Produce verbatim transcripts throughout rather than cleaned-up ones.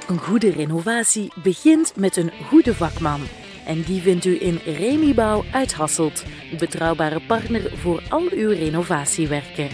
Een goede renovatie begint met een goede vakman. En die vindt u in Remibouw uit Hasselt, de betrouwbare partner voor al uw renovatiewerken.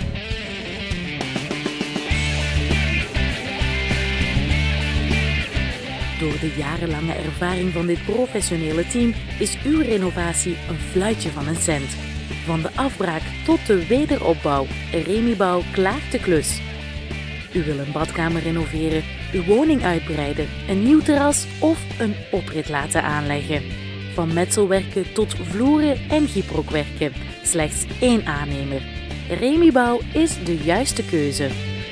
Door de jarenlange ervaring van dit professionele team is uw renovatie een fluitje van een cent. Van de afbraak tot de wederopbouw, Remibouw klaart de klus. U wil een badkamer renoveren, uw woning uitbreiden, een nieuw terras of een oprit laten aanleggen. Van metselwerken tot vloeren en gyprookwerken. Slechts één aannemer. Remibouw is de juiste keuze.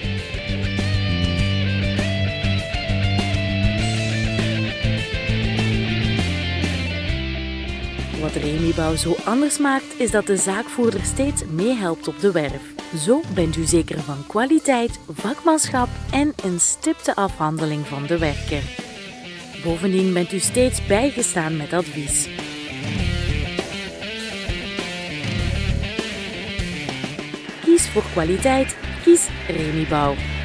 Wat Remibouw zo anders maakt, is dat de zaakvoerder steeds meehelpt op de werf. Zo bent u zeker van kwaliteit, vakmanschap en een stipte afhandeling van de werken. Bovendien bent u steeds bijgestaan met advies. Kies voor kwaliteit, kies Remibouw.